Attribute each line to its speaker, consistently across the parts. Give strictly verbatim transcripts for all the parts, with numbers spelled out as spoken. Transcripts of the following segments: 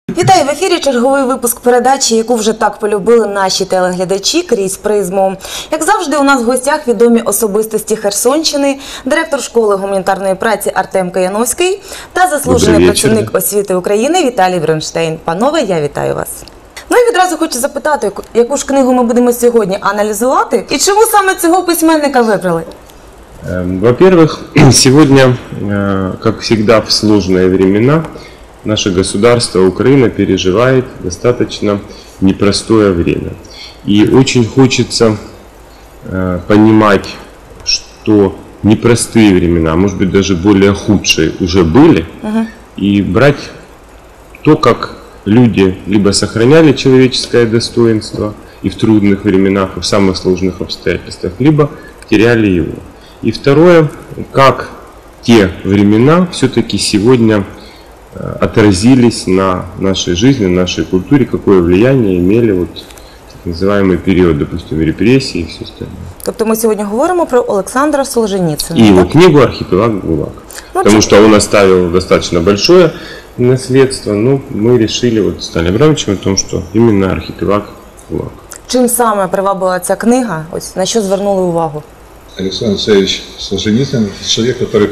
Speaker 1: Вітаю в ефірі черговий випуск передачі, яку вже так полюбили наші телеглядачі крізь призму. Як завжди, у нас в гостях відомі особистості Херсонщини, директор школи гуманітарної праці Артем Каяновський та заслужений працівник освіти України Віталій Бронштейн. Панове, я вітаю вас. Ну і відразу хочу запитати, яку ж книгу ми будемо сьогодні аналізувати і чому саме цього письменника вибрали?
Speaker 2: Во-первых, сегодня, как всегда в сложные времена, наше государство Украина переживает достаточно непростое время. И очень хочется понимать, что непростые времена, может быть даже более худшие, уже были, uh-huh. и брать то, как люди либо сохраняли человеческое достоинство и в трудных временах, и в самых сложных обстоятельствах, либо теряли его. И второе, как те времена все-таки сегодня отразились на нашей жизни, на нашей культуре, какое влияние имели вот так называемый период, допустим, репрессий и все остальное.
Speaker 1: Тобто ми сьогодні говоримо про Олександра Солженіцина.
Speaker 2: И его книгу «Архипелаг ГУЛАГ». Ну, потому что он оставил достаточно большое наследство, но мы решили вот с Сталием Абрамовичем о том, что именно «Архипелаг ГУЛАГ».
Speaker 1: Чим саме привабила ця книга? Ось на що звернули увагу?
Speaker 3: Александр Алексеевич Солженицын – человек, который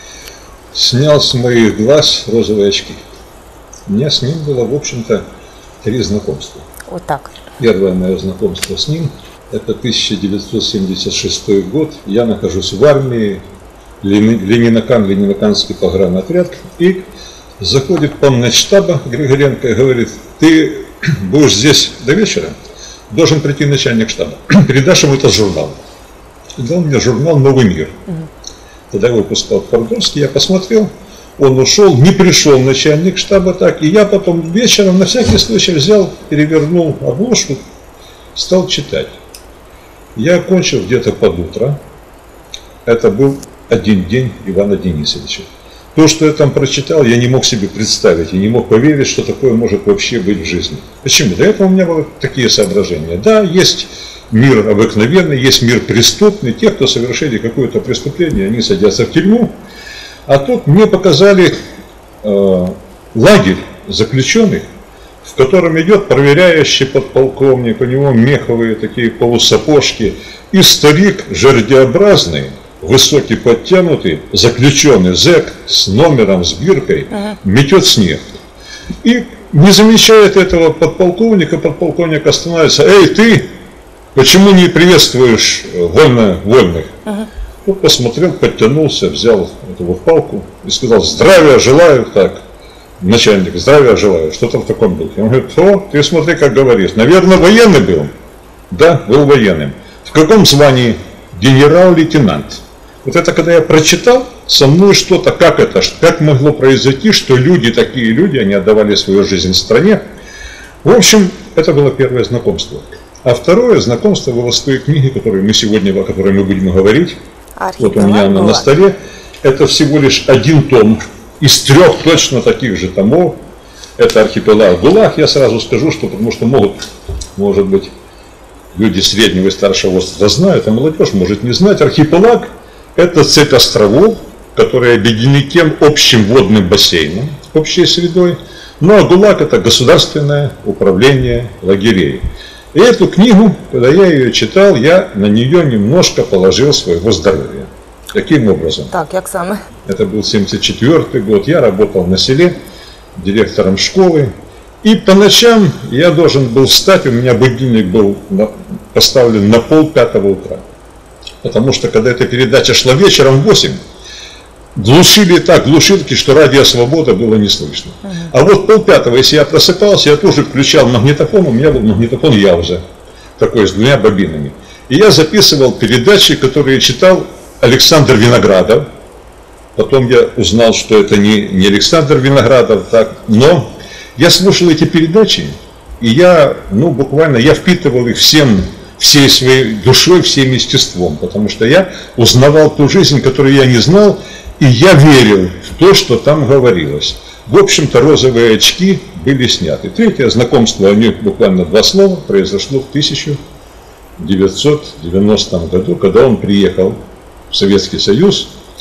Speaker 3: снял с моих глаз розовые очки. У меня с ним было, в общем-то, три знакомства.
Speaker 1: Вот так.
Speaker 3: Первое мое знакомство с ним – это тысяча девятьсот семьдесят шестой год. Я нахожусь в армии, Ленинакан, Ленинаканский погранотряд, и заходит помначштаба Григоренко и говорит: ты будешь здесь до вечера, должен прийти начальник штаба, передашь ему этот журнал. И дал мне журнал «Новый мир». Угу. Тогда его выпускал Твардовский, я посмотрел, он ушел, не пришел начальник штаба так, и я потом вечером на всякий случай взял, перевернул обложку, стал читать. Я окончил где-то под утро, это был один день Ивана Денисовича. То, что я там прочитал, я не мог себе представить, и не мог поверить, что такое может вообще быть в жизни. Почему? До этого у меня были такие соображения. Да, есть мир обыкновенный, есть мир преступный. Те, кто совершили какое-то преступление, они садятся в тюрьму. А тут мне показали э, лагерь заключенных, в котором идет проверяющий подполковник, у него меховые такие полусапожки, и старик жердеобразный, высокий, подтянутый, заключенный зэк с номером, с биркой, ага. метет снег. И не замечает этого подполковника, подполковник останавливается: эй, ты! Почему не приветствуешь вольно, вольных? Ага. Вот посмотрел, подтянулся, взял эту вот палку и сказал: здравия желаю, так, начальник, здравия желаю, что-то в таком духе. Он говорит: о, ты смотри, как говоришь, наверное, военный был? Да, был военным. В каком звании? Генерал-лейтенант. Вот это когда я прочитал, со мной что-то, как это, как могло произойти, что люди, такие люди, они отдавали свою жизнь стране. В общем, это было первое знакомство. А второе знакомство было с той книгой, которую мы сегодня, о которой мы будем говорить. Вот у меня она на столе. Это всего лишь один том из трех точно таких же томов. Это «Архипелаг ГУЛАГ». Я сразу скажу, что потому что могут, может быть, люди среднего и старшего возраста знают, а молодежь может не знать. Архипелаг – это цепь островов, которые объединены тем общим водным бассейном, общей средой. Ну а ГУЛАГ – это государственное управление лагерей. И эту книгу, когда я ее читал, я на нее немножко положил своего здоровья. Каким образом?
Speaker 1: Так, как сам?
Speaker 3: Это был семьдесят четвёртый год, я работал на селе директором школы. И по ночам я должен был встать, у меня будильник был поставлен на пол пятого утра. Потому что когда эта передача шла вечером в восемь, глушили так глушилки, что радио «Свобода» было не слышно. Uh-huh. А вот полпятого, если я просыпался, я тоже включал магнитофон, у меня был магнитофон Яуза, такой с двумя бобинами. И я записывал передачи, которые читал Александр Виноградов. Потом я узнал, что это не, не Александр Виноградов, так, но я слушал эти передачи, и я, ну, буквально, я впитывал их всем, всей своей душой, всем естеством, потому что я узнавал ту жизнь, которую я не знал, и я верил в то, что там говорилось. В общем-то, розовые очки были сняты. Третье знакомство, о них буквально два слова, произошло в тысяча девятьсот девяностом году, когда он приехал в Советский Союз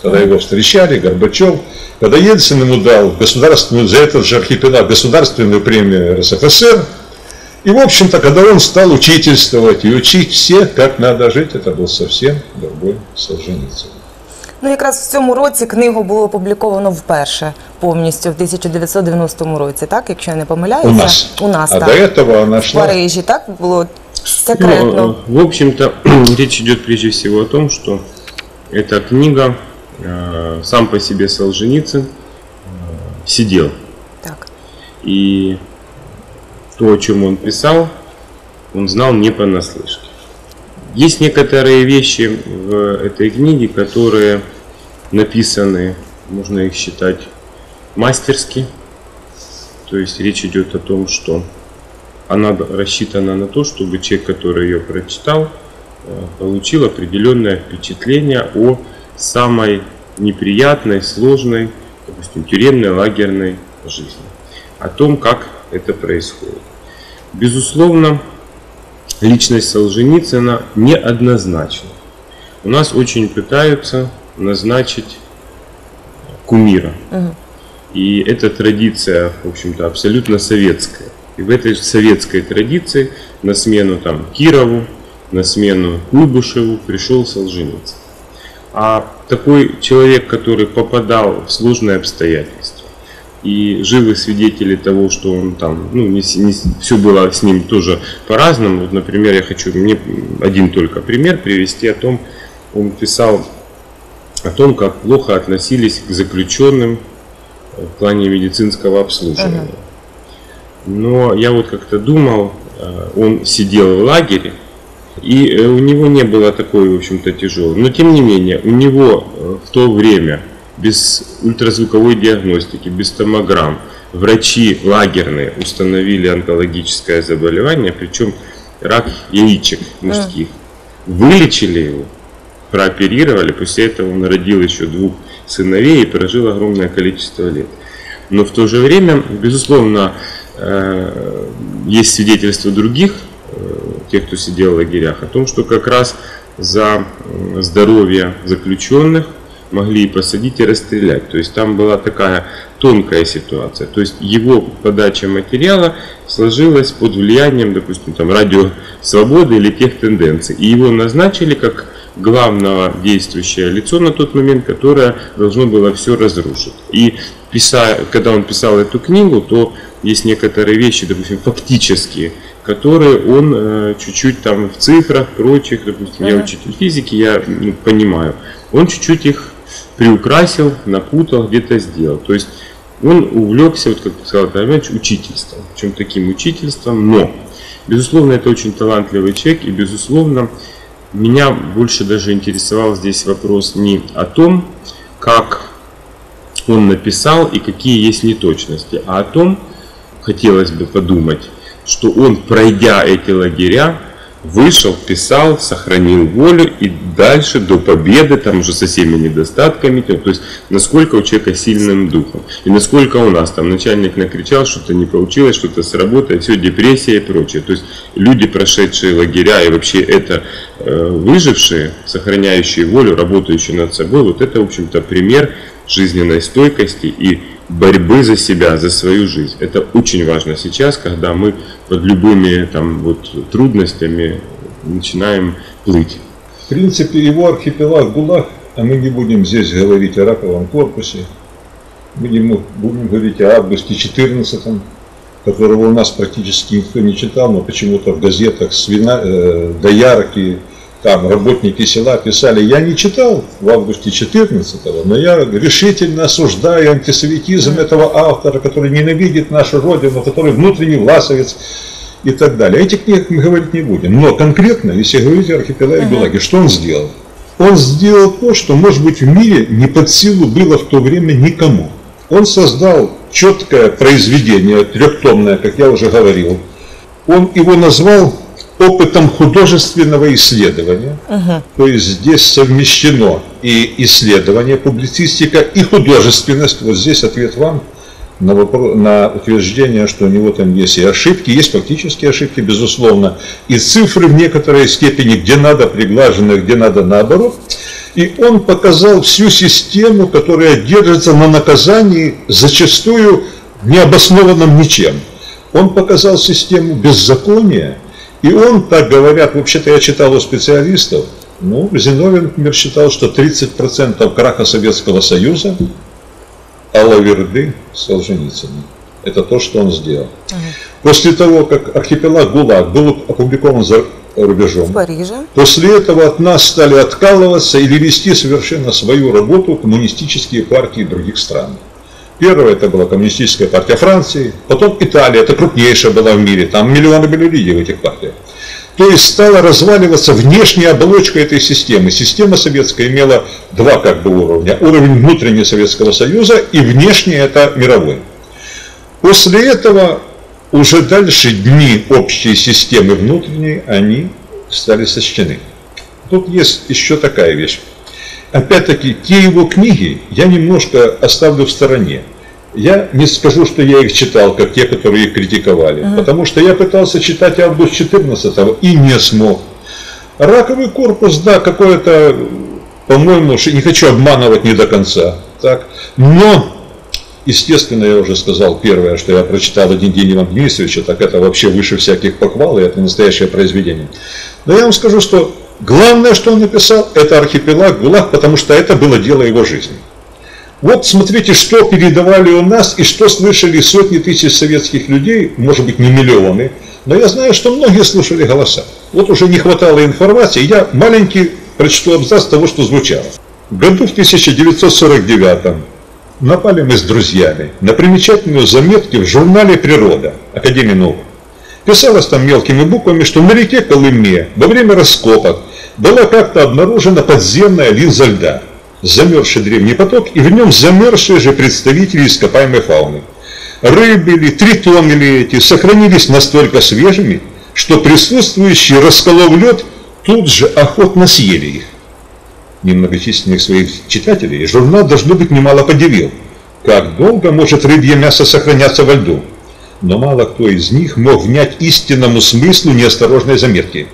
Speaker 3: когда его встречали, Горбачев, когда Ельцин ему дал государственную, за этот же архипелаг государственную премию эр эс эф эс эр. И, в общем-то, когда он стал учительствовать и учить всех, как надо жить, это был совсем другой Солженіцин.
Speaker 1: Ну, якраз в цьому році книгу було опубліковано вперше повністю, в тисяча дев'ятсот дев'яностому році, так, якщо я не помиляюся?
Speaker 3: У нас.
Speaker 1: У нас,
Speaker 3: а
Speaker 1: так.
Speaker 3: до этого она
Speaker 1: В
Speaker 3: шла...
Speaker 1: Парижі, так, було секретно.
Speaker 2: Ну, в общем-то, речь идет прежде всего о том, что эта книга, э, сам по себе Солженіцин э, сидел.
Speaker 1: Так.
Speaker 2: И то, о чем он писал, он знал не понаслышке. Есть некоторые вещи в этой книге, которые написаны, можно их считать, мастерски. То есть речь идет о том, что она рассчитана на то, чтобы человек, который ее прочитал, получил определенное впечатление о самой неприятной, сложной, допустим, тюремной, лагерной жизни. О том, как это происходит. Безусловно, личность Солженіцина неоднозначна. У нас очень пытаются назначить кумира.
Speaker 1: Угу.
Speaker 2: И эта традиция, в общем-то, абсолютно советская. И в этой советской традиции на смену там Кирову, на смену Куйбышеву пришел Солженіцин. А такой человек, который попадал в сложные обстоятельства, и живы свидетели того, что он там, ну, не, не, все было с ним тоже по-разному. Вот, например, я хочу мне один только пример привести о том, он писал о том, как плохо относились к заключенным в плане медицинского обслуживания. Но я вот как-то думал, он сидел в лагере, и у него не было такой, в общем-то, тяжелой. Но тем не менее, у него в то время без ультразвуковой диагностики, без томограмм, врачи лагерные установили онкологическое заболевание, причем рак яичек мужских. Вылечили его, прооперировали, после этого он родил еще двух сыновей и прожил огромное количество лет. Но в то же время, безусловно, есть свидетельства других, тех, кто сидел в лагерях, о том, что как раз за здоровье заключенных могли и посадить, и расстрелять. То есть там была такая тонкая ситуация. То есть его подача материала сложилась под влиянием, допустим, там, радио Свободы или тех тенденций. И его назначили как главного действующее лицо на тот момент, которое должно было все разрушить. И писа, когда он писал эту книгу, то есть некоторые вещи, допустим, фактические, которые он э, чуть-чуть там в цифрах, прочих, допустим, я учитель физики, я ну, понимаю, он чуть-чуть их приукрасил, напутал, где-то сделал. То есть он увлекся, вот как сказал Иванович, учительством, причем таким учительством, но, безусловно, это очень талантливый человек, и, безусловно, меня больше даже интересовал здесь вопрос не о том, как он написал и какие есть неточности, а о том, хотелось бы подумать, что он, пройдя эти лагеря, вышел, писал, сохранил волю и дальше до победы, там уже со всеми недостатками, то есть насколько у человека сильным духом. И насколько у нас там начальник накричал, что-то не получилось, что-то сработает, все, депрессия и прочее. То есть люди, прошедшие лагеря и вообще это э, выжившие, сохраняющие волю, работающие над собой, вот это, в общем-то, пример жизненной стойкости и борьбы за себя, за свою жизнь. Это очень важно сейчас, когда мы под любыми там, вот, трудностями начинаем плыть.
Speaker 3: В принципе, его архипелаг ГУЛАГ, а мы не будем здесь говорить о раковом корпусе, будем, будем говорить о августе четырнадцатом, которого у нас практически никто не читал, но почему-то в газетах свина, э, доярки, там работники села писали. Я не читал в августе четырнадцатого, но я решительно осуждаю антисоветизм этого автора, который ненавидит нашу родину, который внутренний власовец и так далее. О этих книгах мы говорить не будем. Но конкретно, если говорить о архипелаге ГУЛАГе, что он сделал? Он сделал то, что, может быть, в мире не под силу было в то время никому. Он создал четкое произведение, трехтомное, как я уже говорил. Он его назвал опытом художественного исследования. Uh-huh. То есть здесь совмещено и исследование, публицистика, и художественность. Вот здесь ответ вам на, вопрос, на утверждение, что у него там есть и ошибки, есть фактические ошибки, безусловно, и цифры в некоторой степени, где надо приглажены, где надо наоборот. И он показал всю систему, которая держится на наказании, зачастую необоснованном ничем. Он показал систему беззакония, и он, так говорят, вообще-то я читал у специалистов, ну, Зиновьев, например, считал, что тридцать процентов краха Советского Союза Алаверды Солженицына. Это то, что он сделал. Ага. После того, как архипелаг ГУЛАГ был опубликован за рубежом,
Speaker 1: в Париже,
Speaker 3: после этого от нас стали откалываться или вести совершенно свою работу коммунистические партии других стран. Первая это была коммунистическая партия Франции, потом Италия, это крупнейшая была в мире, там миллионы были людей в этих партиях. То есть стала разваливаться внешняя оболочка этой системы. Система советская имела два как бы уровня. Уровень внутреннего Советского Союза и внешний это мировой. После этого уже дальше дни общей системы внутренней, они стали сочтены. Тут есть еще такая вещь. Опять-таки, те его книги я немножко оставлю в стороне. Я не скажу, что я их читал, как те, которые их критиковали. Uh-huh. Потому что я пытался читать август четырнадцатого и не смог. Раковый корпус, да, какое-то, по-моему, не хочу обманывать не до конца. Так. Но, естественно, я уже сказал, первое, что я прочитал один день Ивана Денисовича, так это вообще выше всяких похвал, и это настоящее произведение. Но я вам скажу, что главное, что он написал, это архипелаг ГУЛАГ, потому что это было дело его жизни. Вот смотрите, что передавали у нас и что слышали сотни тысяч советских людей, может быть не миллионы, но я знаю, что многие слушали голоса. Вот уже не хватало информации, я маленький прочту абзац того, что звучало. В году в тысяча девятьсот сорок девятом напали мы с друзьями на примечательную заметку в журнале «Природа» Академии наук. Писалось там мелкими буквами, что на реке Колыме во время раскопок была как-то обнаружена подземная линза льда, замерзший древний поток, и в нем замерзшие же представители ископаемой фауны. Рыбы ли, тритоны ли эти сохранились настолько свежими, что присутствующие, расколов лед, тут же охотно съели их. Немногочисленных своих читателей журнал, должно быть, немало подивил. Как долго может рыбье мясо сохраняться во льду? Но мало кто из них мог внять истинному смыслу неосторожной заметки.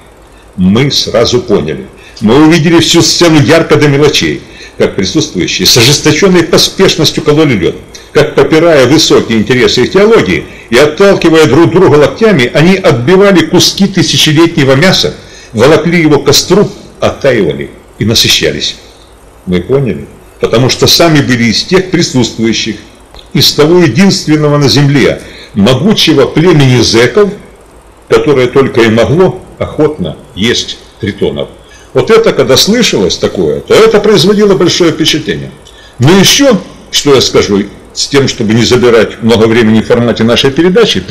Speaker 3: Мы сразу поняли. Мы увидели всю сцену ярко до мелочей, как присутствующие с ожесточенной поспешностью кололи лед, как, попирая высокие интересы их теологии и отталкивая друг друга локтями, они отбивали куски тысячелетнего мяса, волокли его к костру, оттаивали и насыщались. Мы поняли, потому что сами были из тех присутствующих, из того единственного на земле могучего племени зэков, которое только и могло охотно есть тритонов. Вот это, когда слышалось такое, то это производило большое впечатление. Но еще, что я скажу, с тем, чтобы не забирать много времени в формате нашей передачи,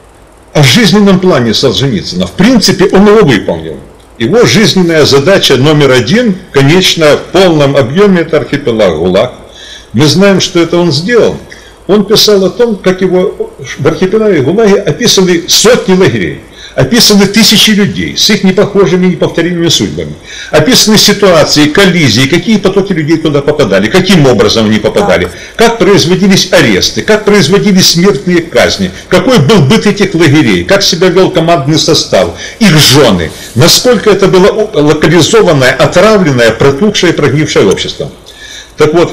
Speaker 3: о жизненном плане Солженицына. В принципе, он его выполнил. Его жизненная задача номер один, конечно, в полном объеме, это архипелаг ГУЛАГ. Мы знаем, что это он сделал. Он писал о том, как его в архипелаге ГУЛАГе описывали сотни лагерей. Описаны тысячи людей с их непохожими, неповторимыми судьбами. Описаны ситуации, коллизии, какие потоки людей туда попадали, каким образом они попадали, как производились аресты, как производились смертные казни, какой был быт этих лагерей, как себя вел командный состав, их жены, насколько это было локализованное, отравленное, протухшее, прогнившее общество. Так вот,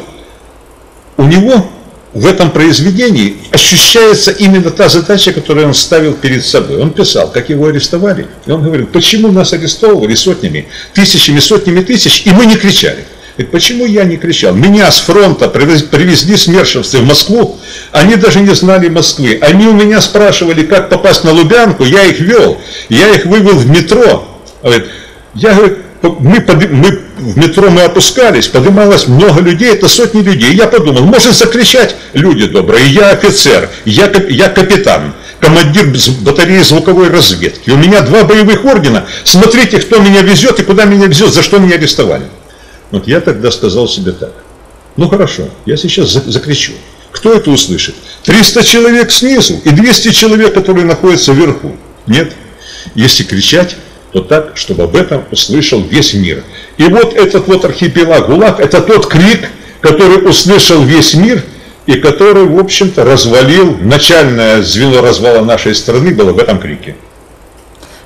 Speaker 3: у него в этом произведении ощущается именно та задача, которую он ставил перед собой. Он писал, как его арестовали, и он говорил, почему нас арестовывали сотнями, тысячами, сотнями тысяч, и мы не кричали. Говорит, почему я не кричал? Меня с фронта привезли смершевцы в Москву, они даже не знали Москвы. Они у меня спрашивали, как попасть на Лубянку, я их вел, я их вывел в метро. Говорит, я, говорит, мы, под, мы в метро мы опускались, поднималось много людей, это сотни людей. Я подумал, может закричать, люди добрые, я офицер, я, я капитан, командир батареи звуковой разведки. У меня два боевых ордена, смотрите, кто меня везет и куда меня везет, за что меня арестовали. Вот я тогда сказал себе так, ну хорошо, я сейчас закричу. Кто это услышит? триста человек снизу и двести человек, которые находятся вверху. Нет, если кричать, то так, чтобы об этом услышал весь мир. И вот этот вот архипелаг ГУЛАГ, это тот крик, который услышал весь мир, и который, в общем-то, развалил, начальное звено развала нашей страны было в этом крике.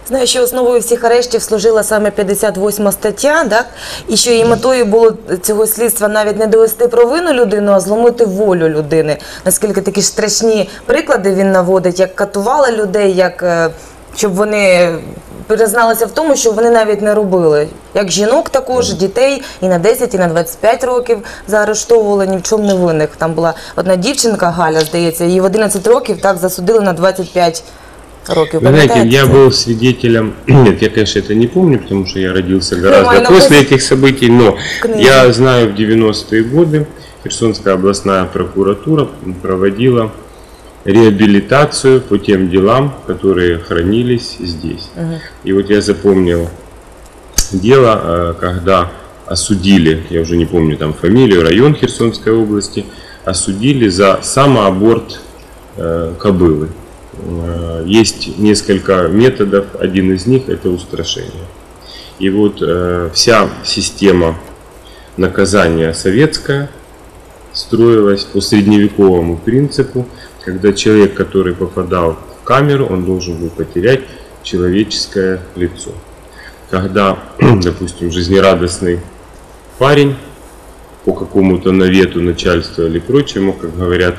Speaker 1: Знаю, що основою всіх арештів служила саме п'ятдесят восьма стаття, так? І що її метою було цього слідства навіть не довести провину людину, а зломити волю людини. Наскільки такі страшні приклади він наводить, як катували людей, як е, щоб вони призналися в тому, що вони навіть не робили. Як жінок також, дітей і на десять, і на двадцять п'ять років заарештовували ні в чому не винних. Там була одна дівчинка, Галя, здається, її в одинадцять років так засудили на двадцять п'ять років.
Speaker 2: Вы знаете,
Speaker 1: Пам'ятаєте
Speaker 2: я
Speaker 1: це?
Speaker 2: был свидетелем, нет, я, конечно, это не помню, потому что я родился гораздо
Speaker 1: Нормально,
Speaker 2: после
Speaker 1: просто
Speaker 2: этих событий, но
Speaker 1: книги.
Speaker 2: я знаю, в девяностые годы Херсонская областная прокуратура проводила реабилитацию по тем делам, которые хранились здесь. И вот я запомнил дело, э, когда осудили, я уже не помню там фамилию, район Херсонской области, осудили за самоаборт э, кобылы. Э, Есть несколько методов, один из них это устрашение. И вот э, вся система наказания советская строилась по средневековому принципу, когда человек, который попадал в камеру, он должен был потерять человеческое лицо. Когда, допустим, жизнерадостный парень по какому-то навету начальства или прочему, как говорят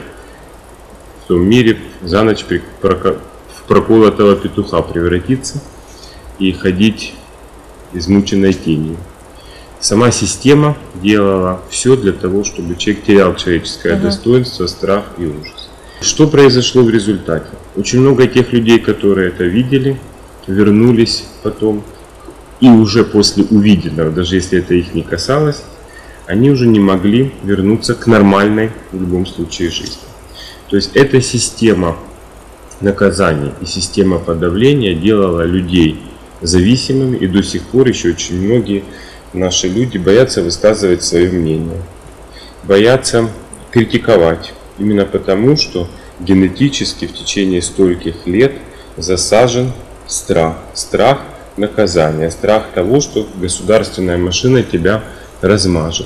Speaker 2: в том мире, за ночь при- прока- в проколотого петуха превратиться и ходить измученной тенью. Сама система делала все для того, чтобы человек терял человеческое
Speaker 1: Ага.
Speaker 2: достоинство, страх и ужас. Что произошло в результате? Очень много тех людей, которые это видели, вернулись потом, и уже после увиденного, даже если это их не касалось, они уже не могли вернуться к нормальной, в любом случае, жизни. То есть эта система наказаний и система подавления делала людей зависимыми, и до сих пор еще очень многие наши люди боятся высказывать свое мнение, боятся критиковать, именно потому, что генетически в течение стольких лет засажен страх, страх наказания, страх того, что государственная машина тебя размажет.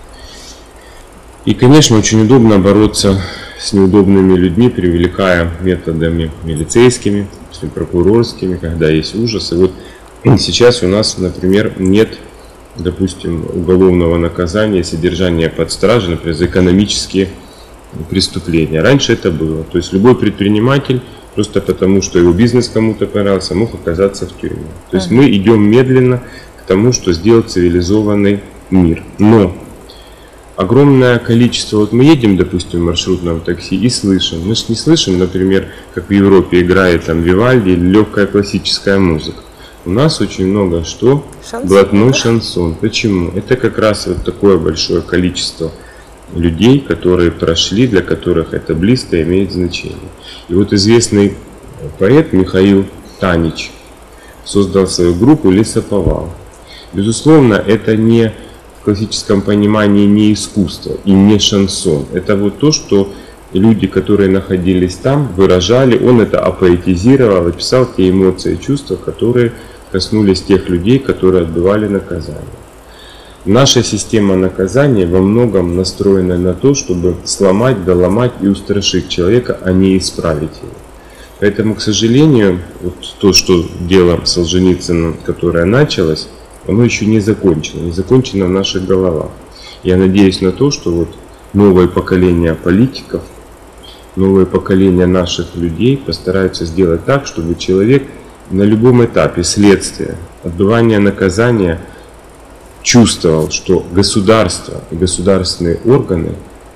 Speaker 2: И, конечно, очень удобно бороться с неудобными людьми, привлекая методами милицейскими, прокурорскими, когда есть ужасы. Вот сейчас у нас, например, нет, допустим, уголовного наказания, содержания под стражей, например, за экономические преступления. Раньше это было. То есть любой предприниматель, просто потому что его бизнес кому-то понравился, мог оказаться в тюрьме. То есть мы идем медленно к тому, что сделать цивилизованный мир. Но огромное количество, вот мы едем, допустим, в маршрутном такси и слышим, мы же не слышим, например, как в Европе играет там Вивальди или легкая классическая музыка. У нас очень много что?
Speaker 1: Шансон,
Speaker 2: Блатной
Speaker 1: да?
Speaker 2: шансон. Почему? Это как раз вот такое большое количество людей, которые прошли, для которых это близко имеет значение. И вот известный поэт Михаил Танич создал свою группу «Лесоповал». Безусловно, это не в классическом понимании не искусство и не шансон. Это вот то, что люди, которые находились там, выражали, он это апоэтизировал, описал те эмоции и чувства, которые коснулись тех людей, которые отбывали наказание. Наша система наказания во многом настроена на то, чтобы сломать, доломать и устрашить человека, а не исправить его. Поэтому, к сожалению, вот то, что дело Солженицына, которое началось, оно еще не закончено, не закончено в наших головах. Я надеюсь на то, что вот новое поколение политиков, новое поколение наших людей постараются сделать так, чтобы человек на любом этапе следствия, отбывания наказания чувствовал, что государство и государственные органы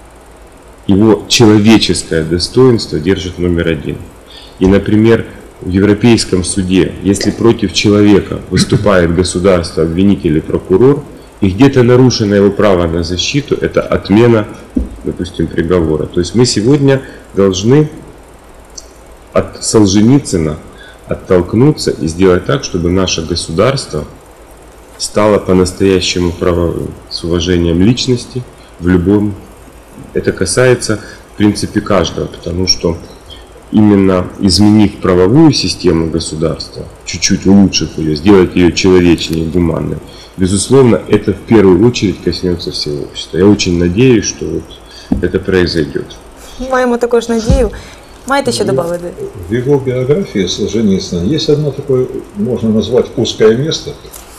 Speaker 2: его человеческое достоинство держат номер один. И, например, в Европейском суде, если против человека выступает государство, обвинитель или прокурор, и где-то нарушено его право на защиту, это отмена, допустим, приговора. То есть мы сегодня должны от Солженицына оттолкнуться и сделать так, чтобы наше государство стало по-настоящему правовым, с уважением личности в любом. Это касается, в принципе, каждого, потому что именно изменив правовую систему государства, чуть-чуть улучшив ее, сделать ее человечнее, гуманной, безусловно, это в первую очередь коснется всего общества. Я очень надеюсь, что вот это произойдет.
Speaker 1: Маємо також надію. Маєте що додати?
Speaker 3: В его биографии Солженицына есть одно такое, можно назвать, узкое место.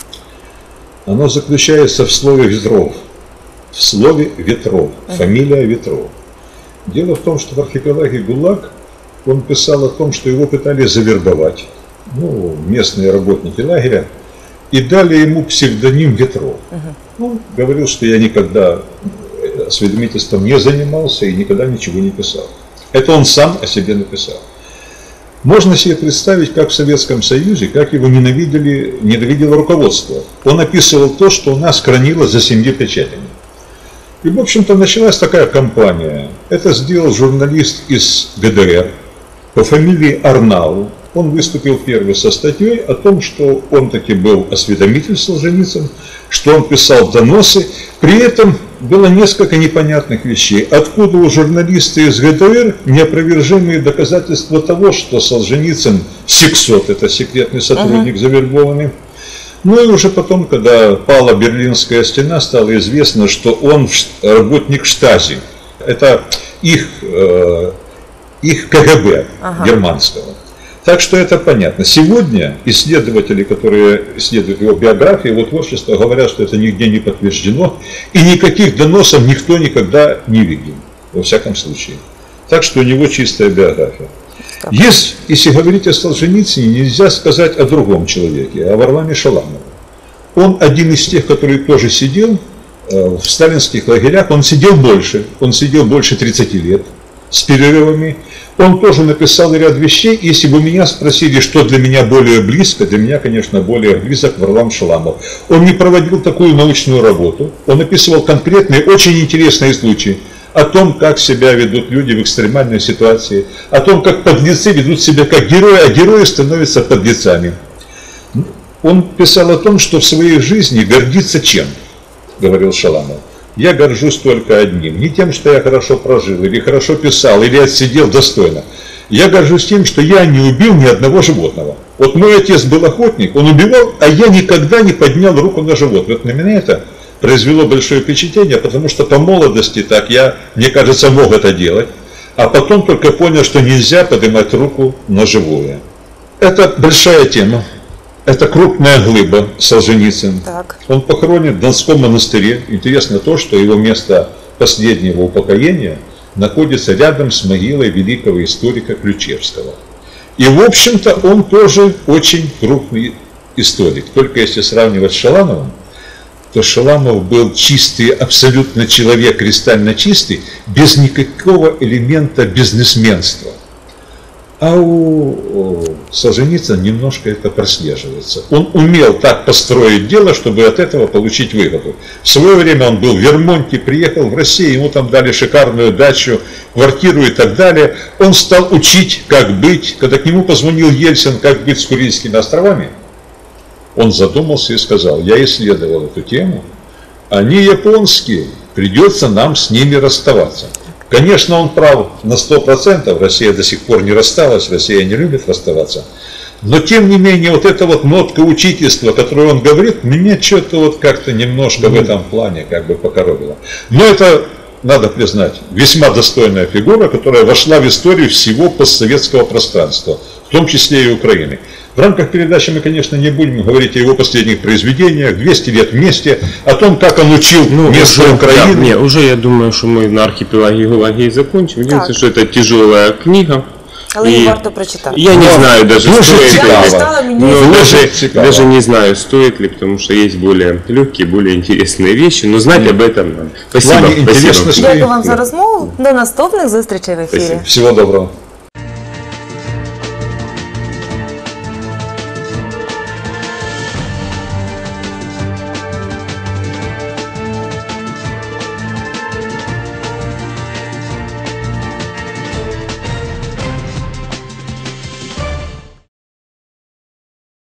Speaker 3: Оно заключается в слове «ветров». В слове «ветров». Фамилия Ветров. Дело в том, что в архипелаге ГУЛАГ он писал о том, что его пытались завербовать, ну, местные работники лагеря, и дали ему псевдоним Ветров. Он говорил, что я никогда осведомительством не занимался и никогда ничего не писал. Это он сам о себе написал. Можно себе представить, как в Советском Союзе, как его ненавидели, ненавидело руководство. Он описывал то, что у нас хранилось за семью печатями. И, в общем-то, началась такая кампания. Это сделал журналист из ГДР по фамилии Арнау. Он выступил первый со статьей о том, что он таки был осведомитель Солженицын, что он писал доносы. При этом было несколько непонятных вещей. Откуда у журналиста из ГДР неопровержимые доказательства того, что Солженицын сексот, это секретный сотрудник, завербованный. Ну и уже потом, когда пала Берлинская стена, стало известно, что он работник Штази. Это их, э, их КГБ ага. германского. Так что это понятно. Сегодня исследователи, которые исследуют его биографию, его творчество, говорят, что это нигде не подтверждено, и никаких доносов никто никогда не видел, во всяком случае. Так что у него чистая биография. Есть, если говорить о Солженицыне, нельзя сказать о другом человеке, о Варламе Шаламове. Он один из тех, который тоже сидел в сталинских лагерях, он сидел больше, он сидел больше тридцати лет, с перерывами. Он тоже написал ряд вещей. Если бы меня спросили, что для меня более близко, для меня, конечно, более близок Варлам Шаламов. Он не проводил такую научную работу. Он описывал конкретные, очень интересные случаи о том, как себя ведут люди в экстремальной ситуации, о том, как подлецы ведут себя как герои, а герои становятся подлецами. Он писал о том, что в своей жизни гордится чем, говорил Шаламов. Я горжусь только одним, не тем, что я хорошо прожил, или хорошо писал, или отсидел достойно. Я горжусь тем, что я не убил ни одного животного. Вот мой отец был охотник, он убивал, а я никогда не поднял руку на животное. Вот на меня это произвело большое впечатление, потому что по молодости так я, мне кажется, мог это делать, а потом только понял, что нельзя поднимать руку на живое. Это большая тема. Это крупная глыба Солженицын.
Speaker 1: Так.
Speaker 3: Он похоронен в Донском монастыре. Интересно то, что его место последнего упокоения находится рядом с могилой великого историка Ключевского. И, в общем-то, он тоже очень крупный историк. Только если сравнивать с Шаламовым, то Шаламов был чистый, абсолютно человек, кристально чистый, без никакого элемента бизнесменства. А у Солженицына немножко это прослеживается. Он умел так построить дело, чтобы от этого получить выгоду. В свое время он был в Вермонте, приехал в Россию, ему там дали шикарную дачу, квартиру и так далее. Он стал учить, как быть. Когда к нему позвонил Ельцин, как быть с Курильскими островами, он задумался и сказал: я исследовал эту тему, они японские, придется нам с ними расставаться. Конечно, он прав на сто процентов, Россия до сих пор не рассталась, Россия не любит расставаться. Но тем не менее, вот эта вот нотка учительства, которую он говорит, меня что-то вот как-то немножко в этом плане как бы покоробило. Но это, надо признать, весьма достойная фигура, которая вошла в историю всего постсоветского пространства, в том числе и Украины. В рамках передачи мы, конечно, не будем говорить о его последних произведениях, двести лет вместе, о том, как он учил
Speaker 2: ну,
Speaker 3: место
Speaker 2: уже,
Speaker 3: Украины.
Speaker 2: Да, не, уже я думаю, что мы на архипелаге ГУЛАГе и закончим. Единственное, что это тяжелая книга.
Speaker 1: Але її
Speaker 2: И
Speaker 1: варто прочитати.
Speaker 2: я не знаю даже,
Speaker 3: Дуже
Speaker 2: стоит
Speaker 3: цікаво.
Speaker 2: ли.
Speaker 1: Я читала, мені
Speaker 2: Ну,
Speaker 3: Дуже
Speaker 2: даже,
Speaker 3: цікаво.
Speaker 2: даже не знаю, стоит ли, потому что есть более легкие, более интересные вещи, но знать об этом надо. Спасибо.
Speaker 3: Ване,
Speaker 2: Спасибо.
Speaker 3: интересно, что-
Speaker 1: Дякую вам за розмову. До наступних зустрічей в ефірі.
Speaker 2: Спасибо.
Speaker 3: Всего доброго.